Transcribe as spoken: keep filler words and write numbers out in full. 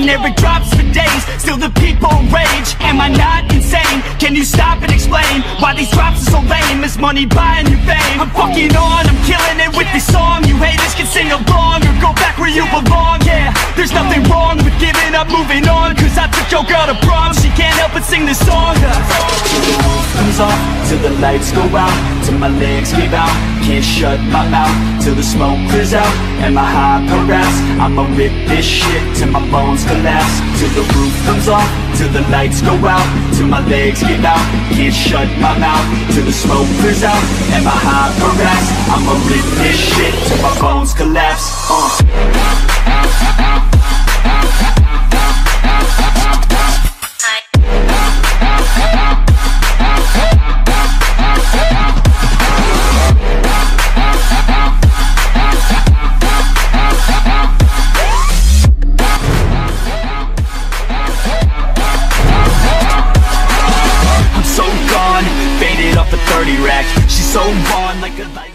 never drops for days, still the people rage. Am I not insane? Can you stop and explain why these drops are so lame? Is money buying you fame? I'm fucking on, I'm killing it with this song. You haters can sing along or go back where you belong. Yeah, there's nothing wrong with giving up, moving on. Cause I took your girl to prom, she can't help but sing this song. Till the roof comes off, till the lights go out, till my legs give out, can't shut my mouth, till the smoke clears out and my high harass. I'ma rip this shit till my bones collapse. Till the roof comes off, till the lights go out, till my legs give out, can't shut my mouth, till the smoke clears out and my high harass. I'ma rip this shit till my bones collapse. uh. Faded off the thirty rack. She's so gone like a light.